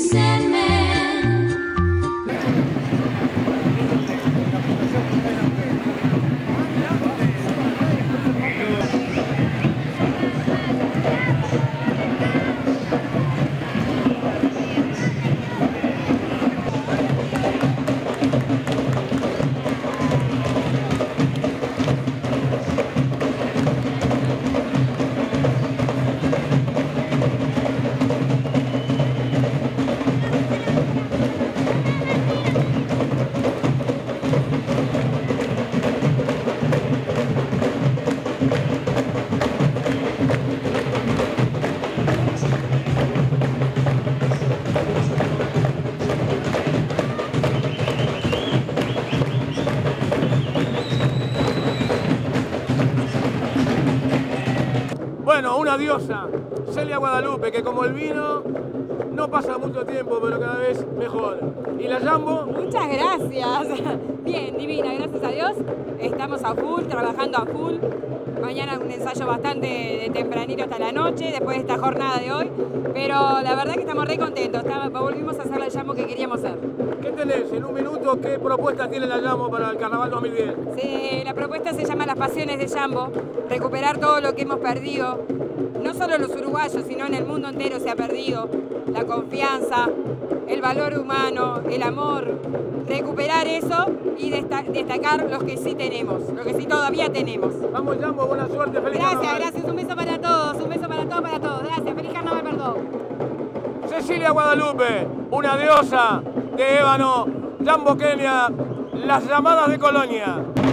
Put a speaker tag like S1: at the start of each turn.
S1: Sandman.
S2: Bueno, una diosa, Celia Guadalupe, que como el vino no pasa mucho tiempo, pero cada vez mejor. ¿Y la Jambo?
S3: Muchas gracias. Bien, divina, gracias a Dios. Estamos a full, trabajando a full. Mañana un ensayo bastante de tempranito hasta la noche, después de esta jornada de hoy. Pero la verdad que estamos re contentos. Volvimos a hacer la Jambo que queríamos hacer.
S2: ¿Qué tenés en un minuto? ¿Qué propuesta tiene la Jambo para el Carnaval 2010?
S3: Sí, la propuesta se llama Las Pasiones de Jambo. Recuperar todo lo que hemos perdido. No solo los uruguayos, sino en el mundo entero se ha perdido. La confianza, el valor humano, el amor. Recuperar eso y destacar los que sí tenemos, lo que sí todavía tenemos.
S2: Vamos, Jambo, buena suerte, feliz
S3: Gracias,
S2: Carnaval.
S3: gracias. Un beso para todos, un beso para todos, para todos. Gracias, feliz Carnaval para todos.
S2: Cecilia Guadalupe, una diosa de ébano, Jambo Kenia, las llamadas de Colonia.